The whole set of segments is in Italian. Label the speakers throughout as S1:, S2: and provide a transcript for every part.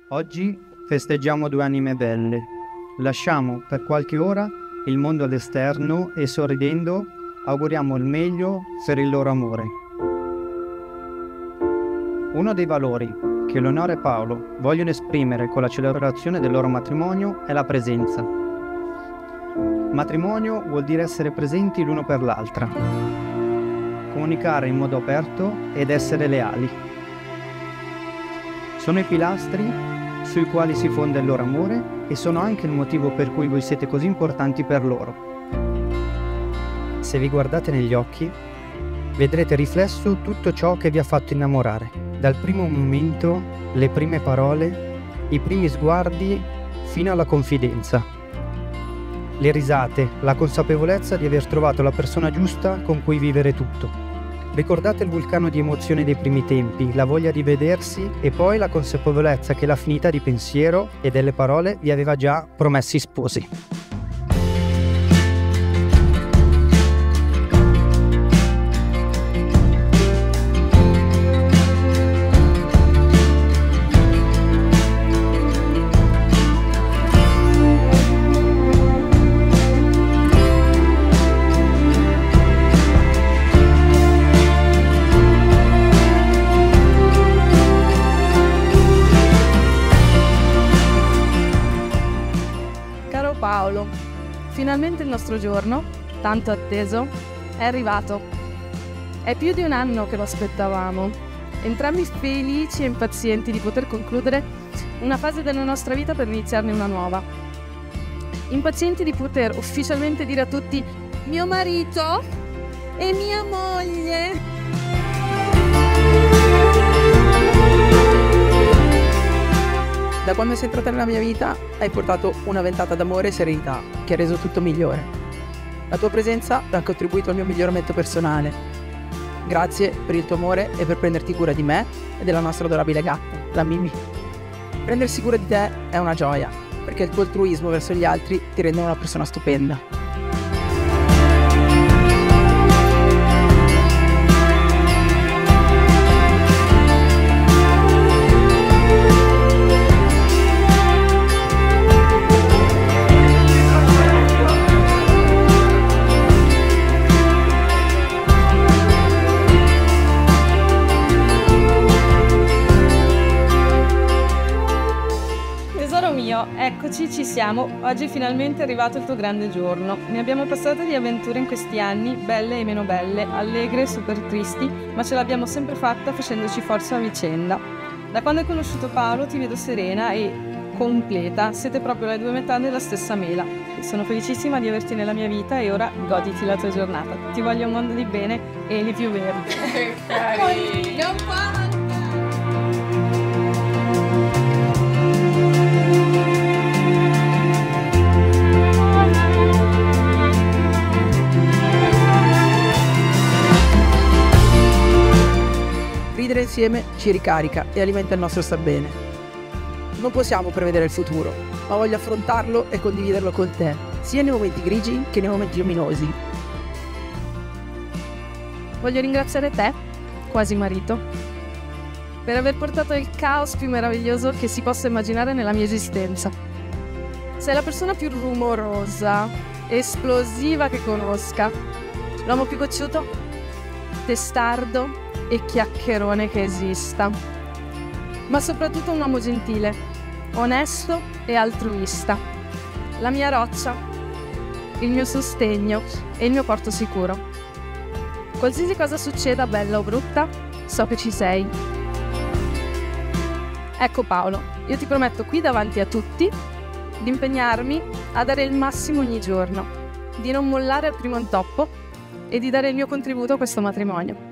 S1: Oggi festeggiamo due anime belle. Lasciamo per qualche ora il mondo all'esterno e sorridendo auguriamo il meglio per il loro amore. Uno dei valori che Leonora e Paolo vogliono esprimere con la celebrazione del loro matrimonio è la presenza. Matrimonio vuol dire essere presenti l'uno per l'altra, comunicare in modo aperto ed essere leali. Sono i pilastri sui quali si fonda il loro amore e sono anche il motivo per cui voi siete così importanti per loro. Se vi guardate negli occhi, vedrete riflesso tutto ciò che vi ha fatto innamorare, dal primo momento, le prime parole, i primi sguardi, fino alla confidenza. Le risate, la consapevolezza di aver trovato la persona giusta con cui vivere tutto. Ricordate il vulcano di emozioni dei primi tempi, la voglia di vedersi e poi la consapevolezza che l'affinità di pensiero e delle parole vi aveva già promessi sposi.
S2: Paolo, finalmente il nostro giorno, tanto atteso, è arrivato. È più di un anno che lo aspettavamo, entrambi felici e impazienti di poter concludere una fase della nostra vita per iniziarne una nuova. Impazienti di poter ufficialmente dire a tutti mio marito e mia moglie.
S3: Da quando sei entrata nella mia vita hai portato una ventata d'amore e serenità che ha reso tutto migliore. La tua presenza ha contribuito al mio miglioramento personale. Grazie per il tuo amore e per prenderti cura di me e della nostra adorabile gatta, la Mimi. Prendersi cura di te è una gioia, perché il tuo altruismo verso gli altri ti rende una persona stupenda.
S2: Tesoro mio, eccoci, ci siamo. Oggi è finalmente arrivato il tuo grande giorno. Ne abbiamo passate di avventure in questi anni, belle e meno belle, allegre e super tristi, ma ce l'abbiamo sempre fatta facendoci forza a vicenda. Da quando hai conosciuto Paolo ti vedo serena e completa, siete proprio le due metà della stessa mela. Sono felicissima di averti nella mia vita e ora goditi la tua giornata. Ti voglio un mondo di bene e li più verdi.
S3: Ridere insieme ci ricarica e alimenta il nostro star bene. Non possiamo prevedere il futuro, ma voglio affrontarlo e condividerlo con te, sia nei momenti grigi che nei momenti luminosi.
S2: Voglio ringraziare te, quasi marito, per aver portato il caos più meraviglioso che si possa immaginare nella mia esistenza. Sei la persona più rumorosa, esplosiva che conosca, l'uomo più cocciuto, testardo e chiacchierone che esista, ma soprattutto un uomo gentile, onesto e altruista, la mia roccia, il mio sostegno e il mio porto sicuro. Qualsiasi cosa succeda, bella o brutta, so che ci sei. Ecco Paolo, io ti prometto qui davanti a tutti di impegnarmi a dare il massimo ogni giorno, di non mollare al primo intoppo e di dare il mio contributo a questo matrimonio.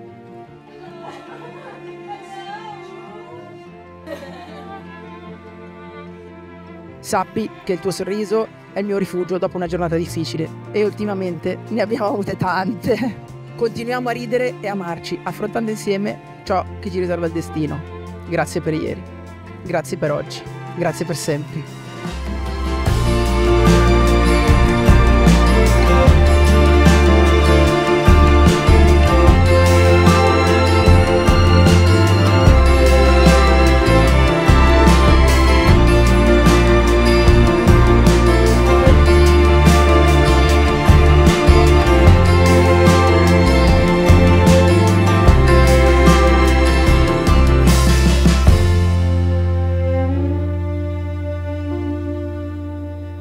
S3: Sappi che il tuo sorriso è il mio rifugio dopo una giornata difficile e ultimamente ne abbiamo avute tante. Continuiamo a ridere e amarci, affrontando insieme ciò che ci riserva il destino. Grazie per ieri, grazie per oggi, grazie per sempre.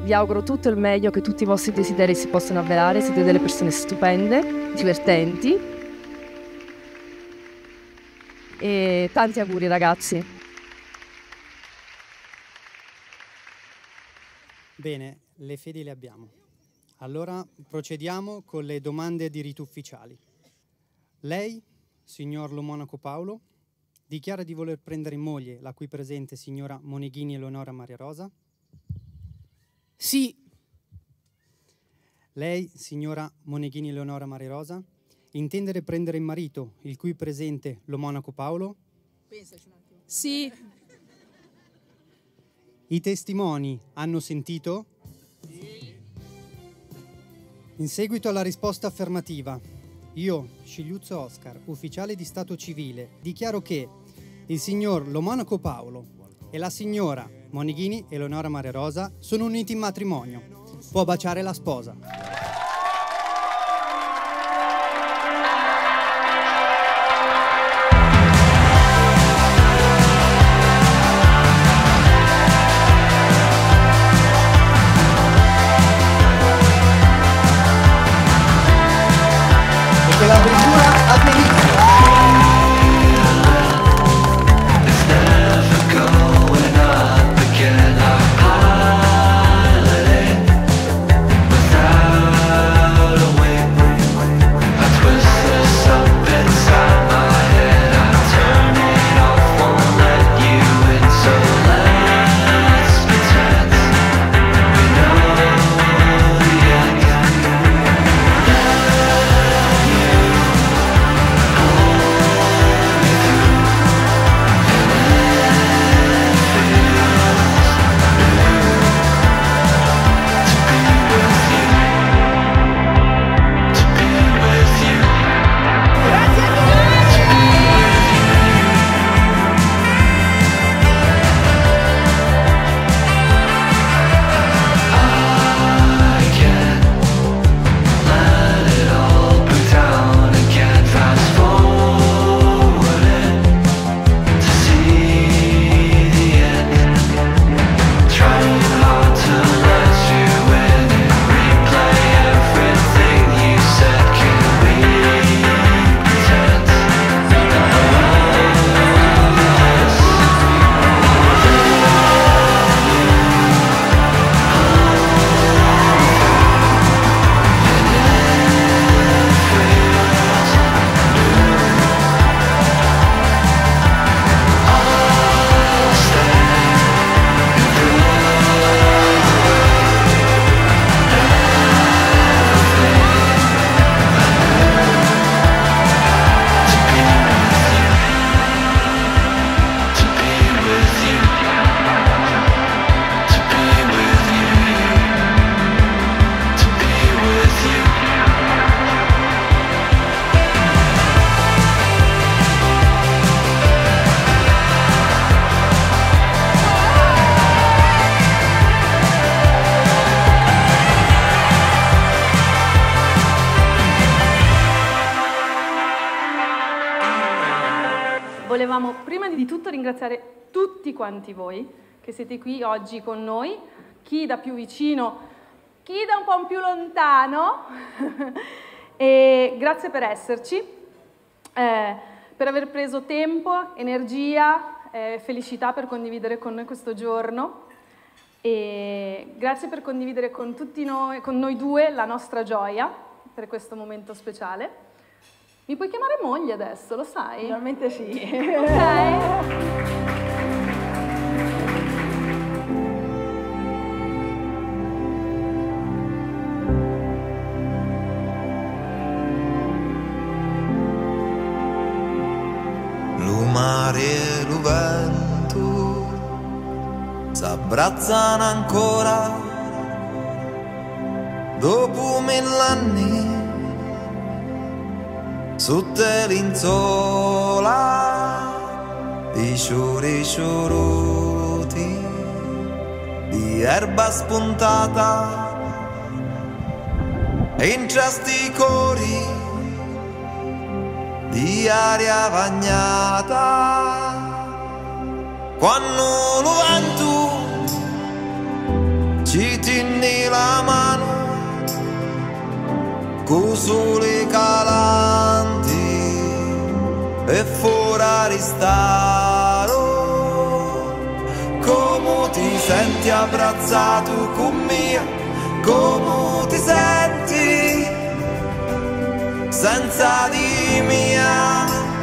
S2: Vi auguro tutto il meglio, che tutti i vostri desideri si possano avverare. Siete delle persone stupende, divertenti. E tanti auguri, ragazzi.
S1: Bene, le fedi le abbiamo. Allora procediamo con le domande di rito ufficiali. Lei, signor Lo Monaco Paolo, dichiara di voler prendere in moglie la qui presente signora Moneghini Eleonora Maria Rosa?
S3: Sì.
S1: Lei, signora Moneghini Eleonora Maria Rosa, intende prendere in marito il qui presente Lo Monaco Paolo?
S3: Pensaci un attimo.
S2: Sì.
S1: I testimoni hanno sentito? Sì. In seguito alla risposta affermativa, io, Scigliuzzo Oscar, ufficiale di Stato civile, dichiaro che il signor Lo Monaco Paolo e la signora Moneghini Eleonora Maria Rosa sono uniti in matrimonio. Può baciare la sposa. E che l'avventura avvenga.
S2: Volevamo prima di tutto ringraziare tutti quanti voi che siete qui oggi con noi, chi da più vicino, chi da un po' più lontano, e grazie per esserci, per aver preso tempo, energia, felicità per condividere con noi questo giorno, e grazie per condividere con tutti noi, con noi due, la nostra gioia per questo momento speciale. Mi puoi chiamare moglie adesso, lo sai?
S3: Finalmente sì.
S2: Ok.
S4: Lo mare e lo vento s'abbracciano ancora dopo 1000 anni sotto l'insola, i fiori scioluti di erba spuntata, e in sti cori di aria bagnata, quando lo vento ci tiene con sole calanti e fuori staro. Come ti senti abbracciato con me, come ti senti senza di mia,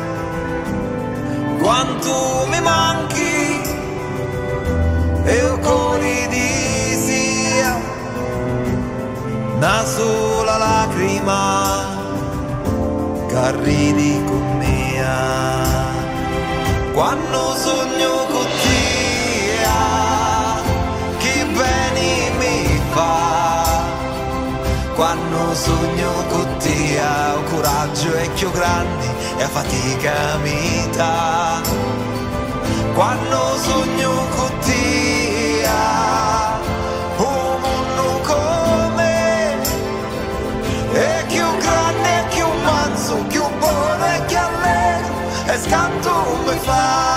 S4: quanto mi manchi e il cuore di sia una sola lacrima che ridi con me. Quando sogno con te, che bene mi fa. Quando sogno con te, il coraggio è più grande e la fatica mi dà. Quando sogno con te, un mondo come è più grande, più manso, più buono e più allegro e scanto mi fa.